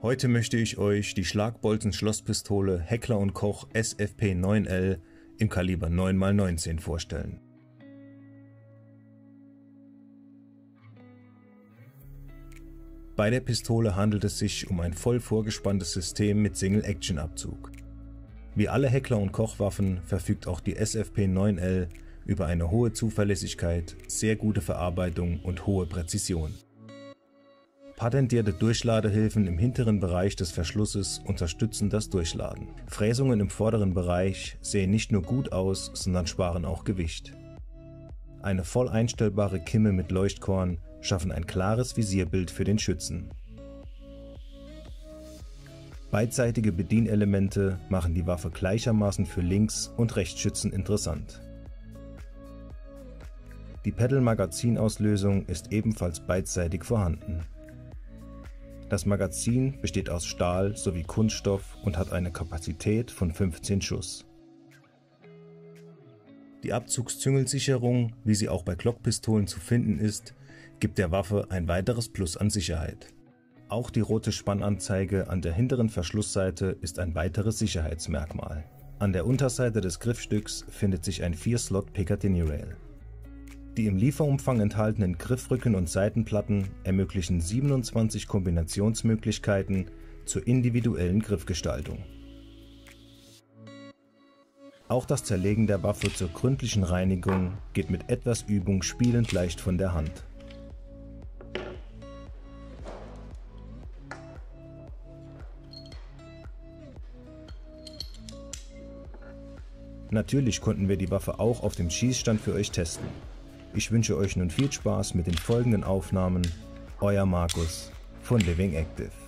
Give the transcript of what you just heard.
Heute möchte ich euch die Schlagbolzen-Schlosspistole Heckler & Koch SFP 9L im Kaliber 9x19 vorstellen. Bei der Pistole handelt es sich um ein voll vorgespanntes System mit Single-Action-Abzug. Wie alle Heckler & Koch Waffen verfügt auch die SFP 9L über eine hohe Zuverlässigkeit, sehr gute Verarbeitung und hohe Präzision. Patentierte Durchladehilfen im hinteren Bereich des Verschlusses unterstützen das Durchladen. Fräsungen im vorderen Bereich sehen nicht nur gut aus, sondern sparen auch Gewicht. Eine voll einstellbare Kimme mit Leuchtkorn schaffen ein klares Visierbild für den Schützen. Beidseitige Bedienelemente machen die Waffe gleichermaßen für Links- und Rechtsschützen interessant. Die Pedal-Magazinauslösung ist ebenfalls beidseitig vorhanden. Das Magazin besteht aus Stahl sowie Kunststoff und hat eine Kapazität von 15 Schuss. Die Abzugszüngelsicherung, wie sie auch bei Glockpistolen zu finden ist, gibt der Waffe ein weiteres Plus an Sicherheit. Auch die rote Spannanzeige an der hinteren Verschlussseite ist ein weiteres Sicherheitsmerkmal. An der Unterseite des Griffstücks findet sich ein 4-Slot Picatinny Rail. Die im Lieferumfang enthaltenen Griffrücken und Seitenplatten ermöglichen 27 Kombinationsmöglichkeiten zur individuellen Griffgestaltung. Auch das Zerlegen der Waffe zur gründlichen Reinigung geht mit etwas Übung spielend leicht von der Hand. Natürlich konnten wir die Waffe auch auf dem Schießstand für euch testen. Ich wünsche euch nun viel Spaß mit den folgenden Aufnahmen. Euer Markus von Living Active.